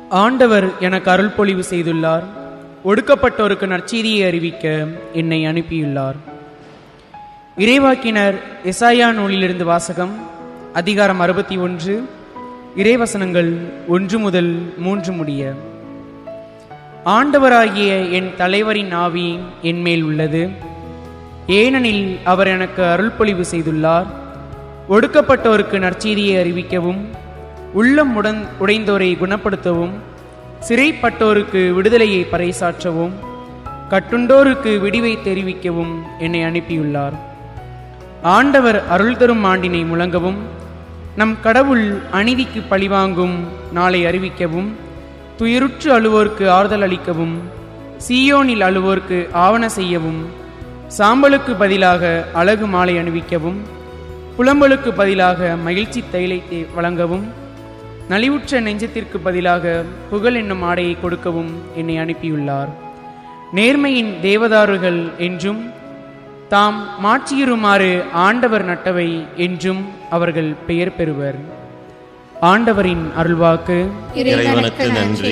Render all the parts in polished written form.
ஆண்டவர் எனக்கு அருள் பொழிவு செய்துள்ளார். ஒடுக்கப்பட்டோருக்கு நற்செய்தியை அறிவிக்க என்னை அனுப்பியுள்ளார். இறைவாக்கினர் எசாயா நூலிலிருந்து வாசகம். அதிகாரம் 61, இறைவசனங்கள் 1 முதல் 3 முடிய. ஆண்டவராகிய என் தலைவரின் ஆவி என் மேல் உள்ளது, ஏனெனில் அவர் எனக்கு அருள் பொழிவு செய்துள்ளார். ஒடுக்கப்பட்டோருக்கு நற்செய்தியை அறிவிக்கவும், உள்ளம் உடைந்தோரை குணப்படுத்தவும், சிறைப்பட்டோருக்கு விடுதலையை பறைசாற்றவும், கட்டுண்டோருக்கு விடிவை தெரிவிக்கவும் என்னை அனுப்பியுள்ளார். ஆண்டவர் அருள் தரும் ஆண்டினை முழங்கவும், நம் கடவுள் அநீதிக்கு பழிவாங்கும் நாளை அறிவிக்கவும், துயருற்று அழுவோர்க்கு ஆறுதல் அளிக்கவும், சீயோனில் அழுவோர்க்கு ஆவண செய்யவும், சாம்பலுக்கு பதிலாக அழகு மாலை அணிவிக்கவும், புலம்பலுக்கு பதிலாக மகிழ்ச்சி தைலத்தை வழங்கவும், நலிவுற்ற நெஞ்சத்திற்கு பதிலாக புகழ் என்னும் ஆடையை கொடுக்கவும் என்னை அனுப்பியுள்ளார். நேர்மையின் தேவதாருகள் என்றும் தாம் மாட்சியுறுமாறு ஆண்டவர் நட்டவை என்றும் அவர்கள் பெயர் பெறுவர். ஆண்டவரின் அருள்வாக்கு. இறைவனுக்கு நன்றி.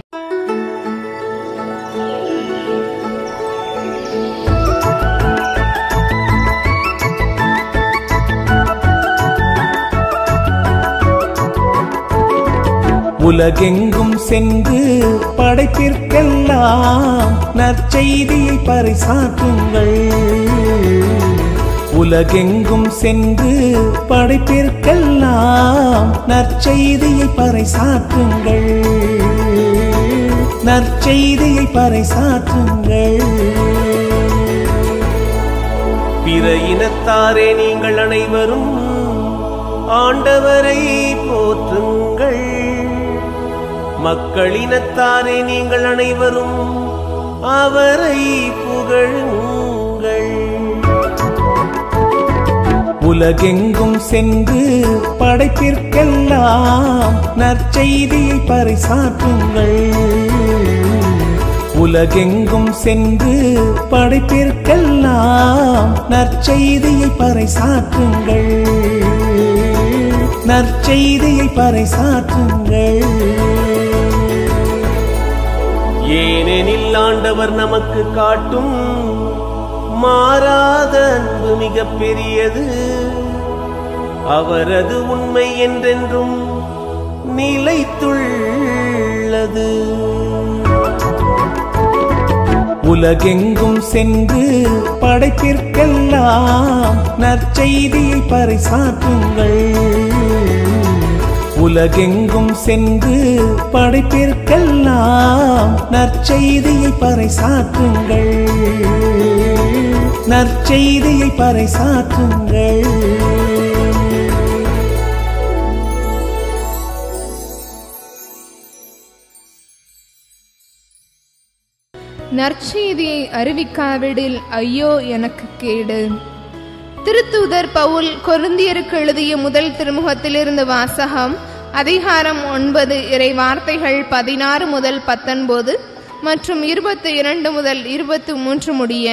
உலகெங்கும் சென்று படைப்பிற்கெல்லாம் நற்செய்தியை பறைசாற்றுங்கள். உலகெங்கும் சென்று படைப்பிற்கெல்லாம் நற்செய்தியை பறைசாற்றுங்கள். நற்செய்தியை பறைசாற்றுங்கள். பிற இனத்தாரே, நீங்கள் அனைவரும் ஆண்டவரை போற்றுங்கள். மக்களினத்தாரே, நீங்கள் அனைவரும் அவரை புகழுங்கள். உலகெங்கும் சென்று படைப்பிற்கெல்லாம் நற்செய்தியை பறைசாற்றுங்கள். உலகெங்கும் சென்று படைப்பிற்கெல்லாம் நற்செய்தியை பறைசாற்றுங்கள். நற்செய்தியை பறைசாற்றுங்கள். ஏனெனில் ஆண்டவர் நமக்கு காட்டும் மாறாத அன்பு மிக பெரியது. அவரது உண்மை என்றென்றும் நிலைத்துள்ளது. உலகெங்கும் சென்று படைப்பிற்கெல்லாம் நற்செய்தியை பறைசாற்றுங்கள். உலகெங்கும் சென்று படைப்பிற்கெல்லாம் நற்செய்தியை பறைசாற்றுங்கள். நற்செய்தியை பறைசாற்றுங்கள். நற்செய்தியை அறிவிக்காவிடில் ஐயோ எனக்கு கேடு. திருத்தூதர் பவுல் கொரிந்தியருக்கு எழுதிய முதல் திருமுகத்திலிருந்து வாசகம். அதிகாரம் 9, இறை வார்த்தைகள் 16 முதல் 19 மற்றும் 22 முதல் 23 முடிய.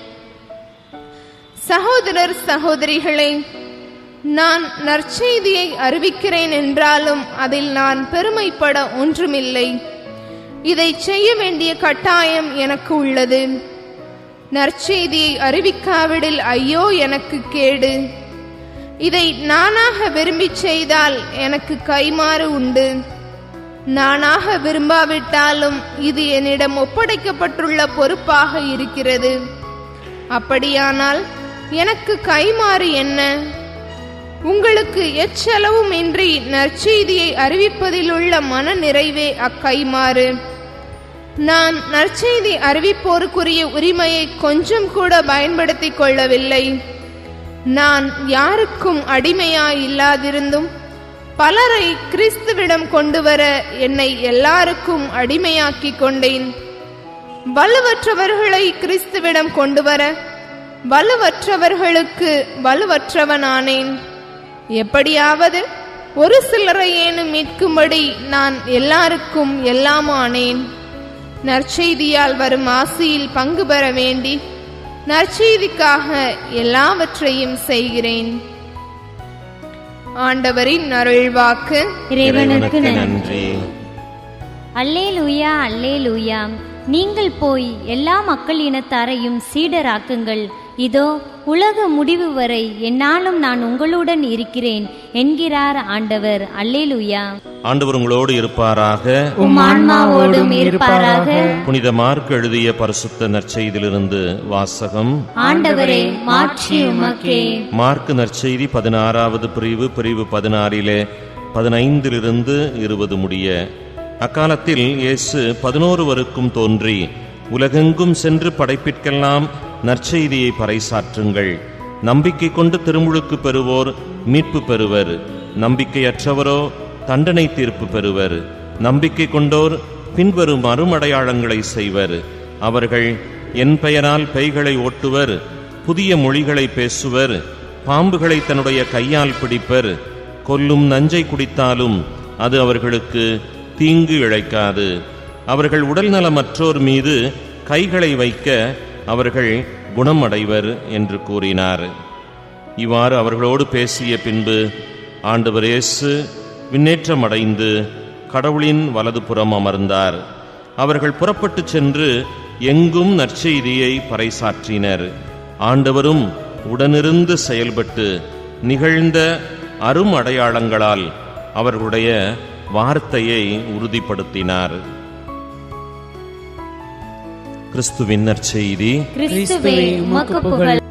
சகோதரர் சகோதரிகளே, நான் நற்செய்தியை அறிவிக்கிறேன் என்றாலும் அதில் நான் பெருமைப்பட ஒன்றுமில்லை. இதை செய்ய வேண்டிய கட்டாயம் எனக்கு உள்ளது. நற்செய்தியை அறிவிக்காவிடில் ஐயோ எனக்கு கேடு. இதை நானாக விரும்பி செய்தால் எனக்கு கைமாறு உண்டு. நானாக விரும்பாவிட்டாலும் இது என்னிடம் ஒப்படைக்கப்பட்டுள்ள பொறுப்பாக இருக்கிறது. அப்படியானால் எனக்கு கைமாறு என்ன? உங்களுக்கு எச்செலவும் இன்றி நற்செய்தியை அறிவிப்பதில் உள்ள மன நிறைவே அக்கைமாறு. நான் நற்செய்தி அறிவிப்போருக்குரிய உரிமையை கொஞ்சம் கூட பயன்படுத்தி கொள்ளவில்லை. நான் யாருக்கும் அடிமையாய் இல்லாதிருந்தும் பலரை கிறிஸ்துவிடம் கொண்டு வர என்னை எல்லாருக்கும் அடிமையாக்கி கொண்டேன். வலுவற்றவர்களை கிறிஸ்துவிடம் கொண்டு வர வலுவற்றவர்களுக்கு வலுவற்றவனானேன். எப்படியாவது ஒரு சிலரை ஏனும் மீட்கும்படி நான் எல்லாருக்கும் எல்லாமானேன். நற்செய்தியால் வரும் ஆசியில் பங்கு பெற வேண்டி நற்செய்திக்காக எல்லாவற்றையும் செய்கிறேன். ஆண்டவரின் அருள்வாக்கு. இறைவனுக்கு நன்றி. அல்லேலூயா அல்லேலூயா. நீங்கள் போய் எல்லா மக்கள் இனத்தாரையும் சீடராக்குங்கள். இதோ உலக முடிவு வரை என்னாலும் நான் உங்களுடன் இருக்கிறேன் என்கிறார் ஆண்டவர். அல்லேலூயா. ஆண்டவர் உங்களோடு இருப்பாராக. உம் ஆன்மாவோடும் இருப்பாராக. புனித மார்க் எழுதிய பரிசுத்த நற்செய்தியிலிருந்து வாசகம். ஆண்டவரே, மாட்சி உமக்கே. மார்க் நற்செய்தி 16வது பிரிவு 16 15 20 முடிய. அக்காலத்தில் இயேசு 11 தோன்றி, உலகெங்கும் சென்று படைப்பிற்கெல்லாம் நற்செய்தியை பறைசாற்றுங்கள். நம்பிக்கை கொண்டு திருமுழுக்கு பெறுவோர் மீட்பு பெறுவர், நம்பிக்கையற்றவரோ தண்டனை தீர்ப்பு பெறுவர். நம்பிக்கை கொண்டோர் பின்வரும் அருமடையாளங்களை செய்வர். அவர்கள் என் பெயரால் பேய்களை ஓட்டுவர், புதிய மொழிகளை பேசுவர், பாம்புகளை தன்னுடைய கையால் பிடிப்பர், கொல்லும் நஞ்சை குடித்தாலும் அது அவர்களுக்கு தீங்கு இழைக்காது. அவர்கள் உடல் நலமற்றோர் மீது கைகளை வைக்க அவர்கள் குணமடைவர் என்று கூறினார். இவ்வாறு அவர்களோடு பேசிய பின்பு ஆண்டவர் இயேசு விண்ணேற்றமடைந்து கடவுளின் வலதுபுறம் அமர்ந்தார். அவர்கள் புறப்பட்டு சென்று எங்கும் நற்செய்தியை பறைசாற்றினர். ஆண்டவரும் உடனிருந்து செயல்பட்டு நிகழ்ந்த அரும் அடையாளங்களால் அவர்களுடைய வார்த்தையை உறுதிப்படுத்தினார். கிறிஸ்துவின் நற்செய்தி. கிறிஸ்துவே, உமக்கு புகழ்.